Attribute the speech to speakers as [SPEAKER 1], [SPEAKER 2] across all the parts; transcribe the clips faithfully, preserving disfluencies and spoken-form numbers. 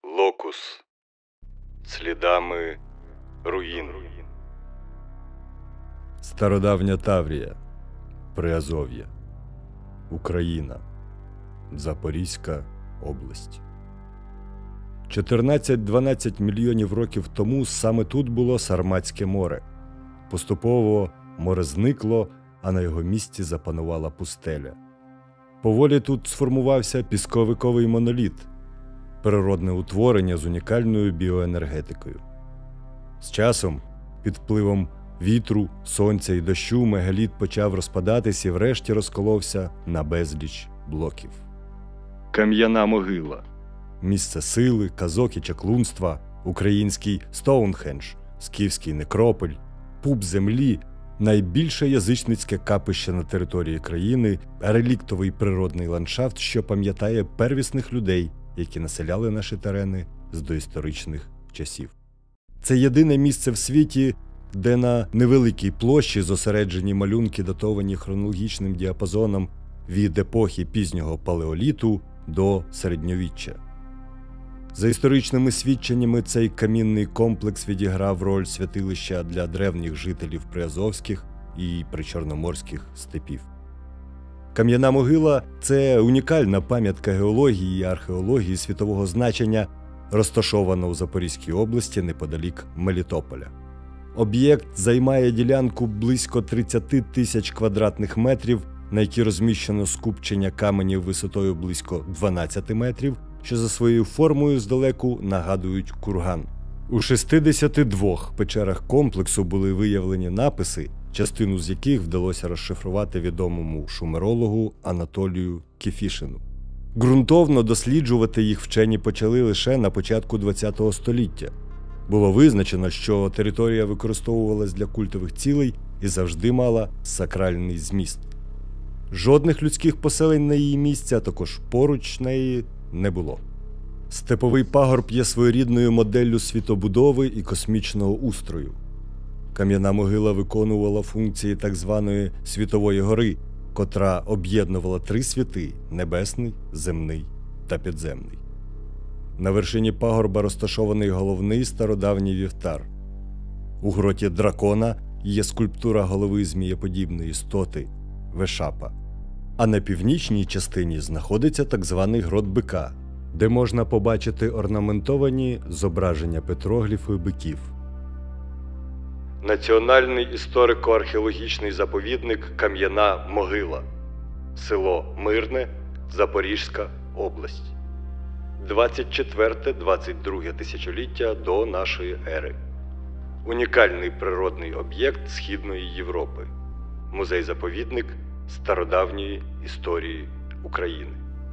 [SPEAKER 1] Локус. Слідами руїн. Стародавня Таврія. Приазов'я. Україна. Запорізька область. чотирнадцять-дванадцять мільйонів років тому саме тут було Сарматське море. Поступово море зникло, а на його місці запанувала пустеля. Поволі тут сформувався пісковиковий моноліт – природне утворення з унікальною біоенергетикою. З часом, під впливом вітру, сонця і дощу, мегаліт почав розпадатись і врешті розколовся на безліч блоків. Кам'яна могила – місце сили, казок і чаклунства, український Стоунхендж, скіфський некрополь, пуп землі – найбільше язичницьке капище на території країни, реліктовий природний ландшафт, що пам'ятає первісних людей, які населяли наші терени з доісторичних часів. Це єдине місце в світі, де на невеликій площі зосереджені малюнки, датовані хронологічним діапазоном від епохи пізнього палеоліту до середньовіччя. За історичними свідченнями, цей камінний комплекс відіграв роль святилища для древніх жителів приазовських і причорноморських степів. Кам'яна могила – це унікальна пам'ятка геології і археології світового значення, розташована у Запорізькій області неподалік Мелітополя. Об'єкт займає ділянку близько тридцять тисяч квадратних метрів, на якій розміщено скупчення каменів висотою близько дванадцять метрів, що за своєю формою здалеку нагадують курган. У шістдесяти двох печерах комплексу були виявлені написи, частину з яких вдалося розшифрувати відомому шумерологу Анатолію Кефішину. Ґрунтовно досліджувати їх вчені почали лише на початку ХХ століття. Було визначено, що територія використовувалась для культових цілей і завжди мала сакральний зміст. Жодних людських поселень на її місці, а також поруч неї, не було. Степовий пагорб є своєрідною моделлю світобудови і космічного устрою. Кам'яна могила виконувала функції так званої світової гори, котра об'єднувала три світи – небесний, земний та підземний. На вершині пагорба розташований головний стародавній вівтар. У гроті дракона є скульптура голови змієподібної істоти – Вешапа. А на північній частині знаходиться так званий грот бика, де можна побачити орнаментовані зображення петрогліфу биків. Національний історико-археологічний заповідник Кам'яна могила. Село Мирне, Запорізька область. двадцять четверте - двадцять друге тисячоліття до нашої ери. Унікальний природний об'єкт Східної Європи. Музей-заповідник стародавньої історії України.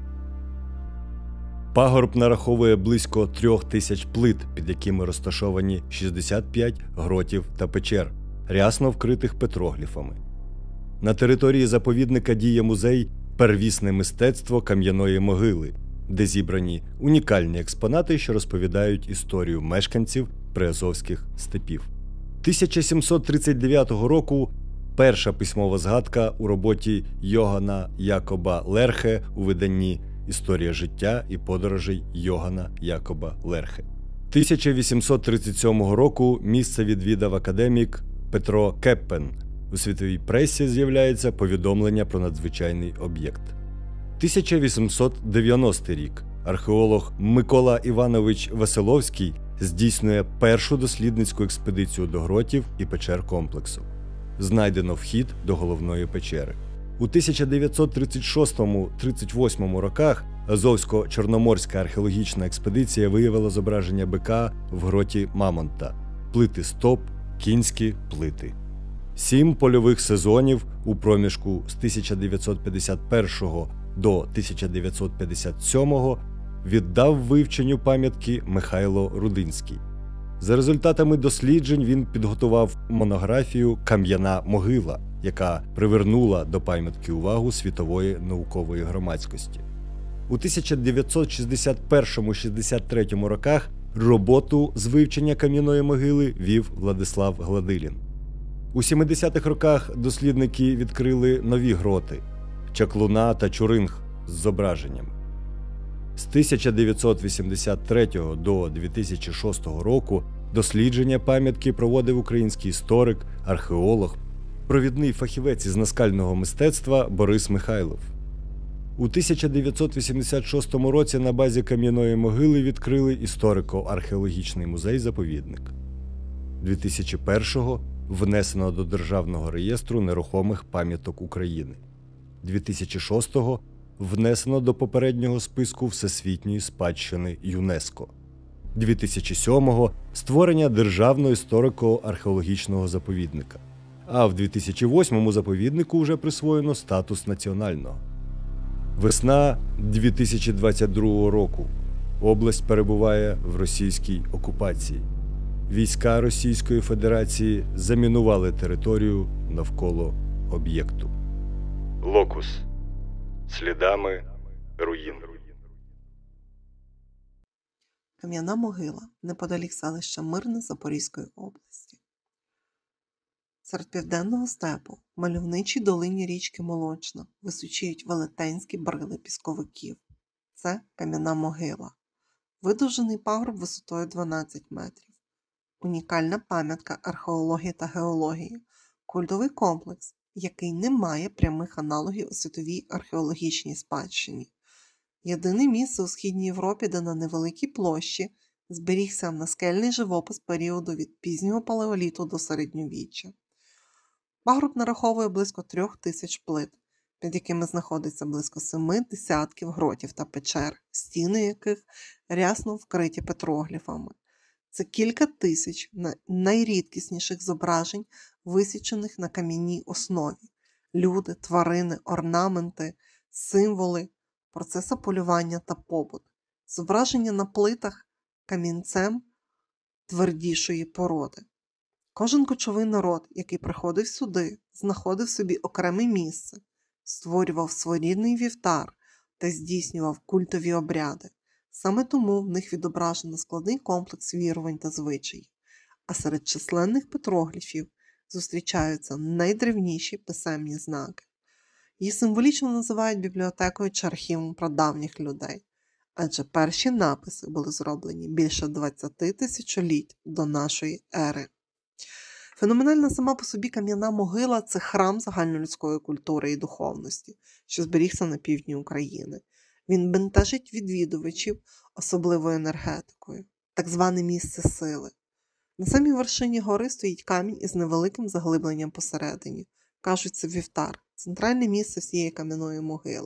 [SPEAKER 1] Пагорб нараховує близько трьох тисяч плит, під якими розташовані шістдесят п'ять гротів та печер, рясно вкритих петрогліфами. На території заповідника діє музей «Первісне мистецтво кам'яної могили», де зібрані унікальні експонати, що розповідають історію мешканців приазовських степів. тисяча сімсот тридцять дев'ятого року перша письмова згадка у роботі Йогана Якоба Лерхе у виданні «Історія життя і подорожей Йогана Якоба Лерхе». тисяча вісімсот тридцять сьомого року місце відвідав академік Петро Кеппен. У світовій пресі з'являється повідомлення про надзвичайний об'єкт. тисяча вісімсот дев'яностий рік. Археолог Микола Іванович Веселовський здійснює першу дослідницьку експедицію до гротів і печер комплексу. Знайдено вхід до головної печери. У тисяча дев'ятсот тридцять шостому - тридцять восьмому роках Азовсько-Чорноморська археологічна експедиція виявила зображення бика в гроті Мамонта, плити стоп, кінські плити. Сім польових сезонів у проміжку з тисяча дев'ятсот п'ятдесят першого до тисяча дев'ятсот п'ятдесят сьомого віддав вивченню пам'ятки Михайло Рудинський. За результатами досліджень він підготував монографію «Кам'яна могила», яка привернула до пам'ятки увагу світової наукової громадськості. У тисяча дев'ятсот шістдесят першому - шістдесят третьому роках роботу з вивчення кам'яної могили вів Владислав Гладилін. У сімдесятих роках дослідники відкрили нові гроти – Чаклуна та Чуринг з зображеннями. З тисяча дев'ятсот вісімдесят третього до дві тисячі шостого року дослідження пам'ятки проводив український історик, археолог, провідний фахівець із наскального мистецтва Борис Михайлов. У тисяча дев'ятсот вісімдесят шостому році на базі Кам'яної могили відкрили історико-археологічний музей-заповідник. дві тисячі першого внесено до Державного реєстру нерухомих пам'яток України. дві тисячі шостого внесено до попереднього списку Всесвітньої спадщини ЮНЕСКО. дві тисячі сьомого створення Державного історико-археологічного заповідника. А в дві тисячі восьмому заповіднику вже присвоєно статус національного. Весна дві тисячі двадцять другого року. Область перебуває в російській окупації. Війська Російської Федерації замінували територію навколо об'єкту. Локус. Слідами руїн.
[SPEAKER 2] Кам'яна могила неподалік селища Мирне Запорізької області. Серед південного степу, в мальовничій долині річки Молочна, височіють велетенські барили пісковиків. Це кам'яна могила. Видовжений пагорб висотою дванадцять метрів. Унікальна пам'ятка археології та геології. Культовий комплекс, який не має прямих аналогів у світовій археологічній спадщині. Єдине місце у Східній Європі, де на невеликій площі зберігся наскельний живопис періоду від пізнього палеоліту до середньовіччя. Пагорб нараховує близько трьох тисяч плит, під якими знаходиться близько семи десятків гротів та печер, стіни яких рясно вкриті петрогліфами. Це кілька тисяч найрідкісніших зображень, висічених на кам'яній основі. Люди, тварини, орнаменти, символи, процеси полювання та побут. Зображення на плитах камінцем твердішої породи. Кожен кочовий народ, який приходив сюди, знаходив собі окреме місце, створював своєрідний вівтар та здійснював культові обряди. Саме тому в них відображено складний комплекс вірувань та звичаїв, а серед численних петрогліфів зустрічаються найдревніші писемні знаки. Її символічно називають бібліотекою чи архівом прадавніх людей, адже перші написи були зроблені більше двадцяти тисячоліть до нашої ери. Феноменальна сама по собі кам'яна могила – це храм загальнолюдської культури і духовності, що зберігся на півдні України. Він бентежить відвідувачів особливою енергетикою, так зване місце сили. На самій вершині гори стоїть камінь із невеликим заглибленням посередині. Кажуть, це вівтар, центральне місце всієї кам'яної могили.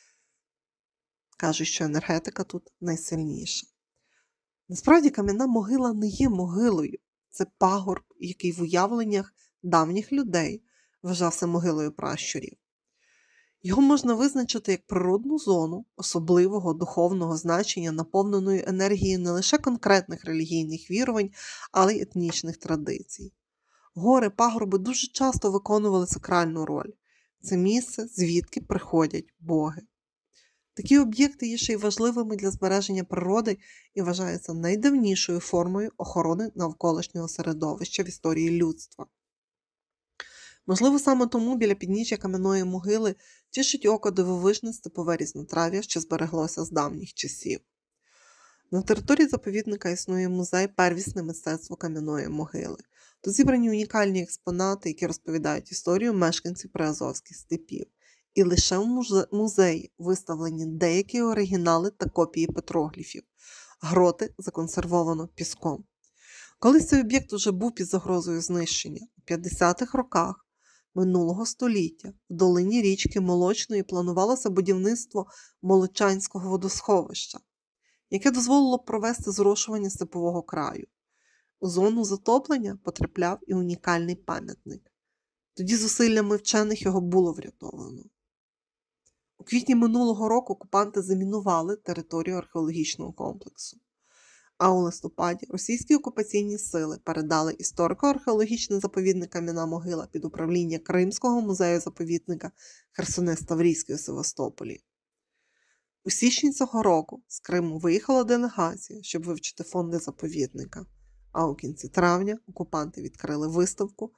[SPEAKER 2] Кажуть, що енергетика тут найсильніша. Насправді кам'яна могила не є могилою. Це пагорб, який в уявленнях давніх людей вважався могилою пращурів. Його можна визначити як природну зону особливого духовного значення, наповненої енергією не лише конкретних релігійних вірувань, але й етнічних традицій. Гори, пагорби дуже часто виконували сакральну роль. Це місце, звідки приходять боги. Такі об'єкти є ще й важливими для збереження природи і вважаються найдавнішою формою охорони навколишнього середовища в історії людства. Можливо, саме тому біля підніжжя кам'яної могили тішить око дивовижне степове різнотрав'я, що збереглося з давніх часів. На території заповідника існує музей «Первісне мистецтво кам'яної могили». Тут зібрані унікальні експонати, які розповідають історію мешканців приазовських степів. І лише в музеї виставлені деякі оригінали та копії петрогліфів. Гроти законсервовано піском. Колись цей об'єкт уже був під загрозою знищення. У п'ятдесятих роках минулого століття в долині річки Молочної планувалося будівництво Молочанського водосховища, яке дозволило б провести зрошування степового краю. У зону затоплення потрапляв і унікальний пам'ятник. Тоді зусиллями вчених його було врятовано. У квітні минулого року окупанти замінували територію археологічного комплексу. А у листопаді російські окупаційні сили передали історико-археологічний заповідник Кам'яна могила під управління Кримського музею-заповідника Херсонес-Таврійський у Севастополі. У січні цього року з Криму виїхала делегація, щоб вивчити фонди заповідника. А у кінці травня окупанти відкрили виставку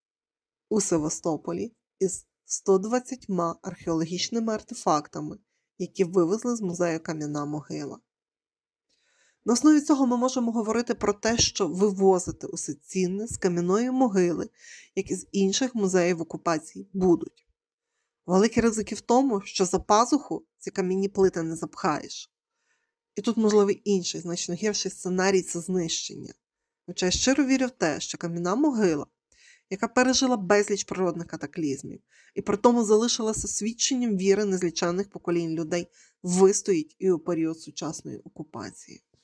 [SPEAKER 2] у Севастополі із сто двадцятьма археологічними артефактами, які вивезли з музею Кам'яна могила. На основі цього ми можемо говорити про те, що вивозити усе цінне з кам'яної могили, як і з інших музеїв окупації, будуть. Великі ризики в тому, що за пазуху ці кам'яні плити не запхаєш. І тут можливий інший, значно гірший сценарій – це знищення. Хоча я щиро вірю в те, що кам'яна могила, яка пережила безліч природних катаклізмів, і при тому залишилася свідченням віри незліченних поколінь людей, вистоїть і у період сучасної окупації.